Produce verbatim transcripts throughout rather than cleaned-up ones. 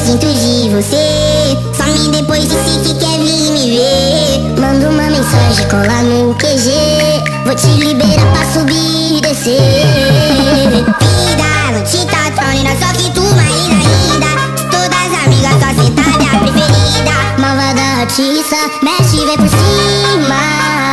sinto de você. Some depois disse que quer vir me ver. Manda uma mensagem, cola no Q G. Vou te liberar pra subir e descer. Vida, não te tá tronina, só que tu mais linda. Todas as amigas, só cê tá minha preferida. Malvada artista, mexe, vem por cima.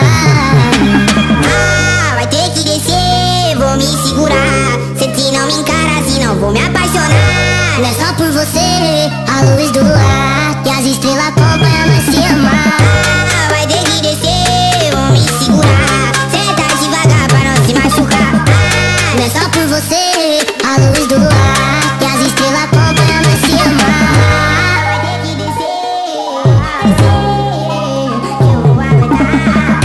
Ah, vai ter que descer, vou me segurar. Cê que não me encara assim, não vou me apaixonar. Não é só por você, a luz do lar e as estrelas acompanham nós se amar. Ah, vai ter que descer, vou me segurar. Cê tá devagar pra não se machucar. Ah, não é só por você, a luz do lar e as estrelas acompanham nós se amar. Vai ter que descer, eu vou aguentar.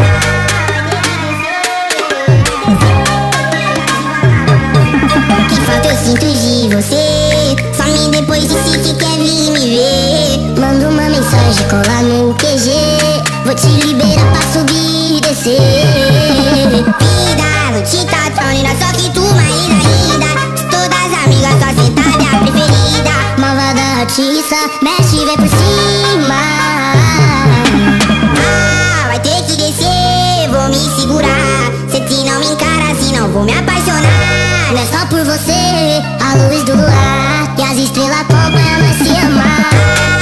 Que falta eu sinto de você. Some depois disse que quer vir me ver. Manda uma mensagem, cola no Q G. Vou te liberar pra subir e descer. Vida, não te tá tronina, só que tu mais linda. Todas as amigas, só cê tá minha preferida. Malvada artista, mexe, vem por cima. Ah, vai ter que descer, vou me segurar. Cê que não me encara assim, não vou me apaixonar. Não é só por você, a luz do lar e as estrelas acompanham nós se amar.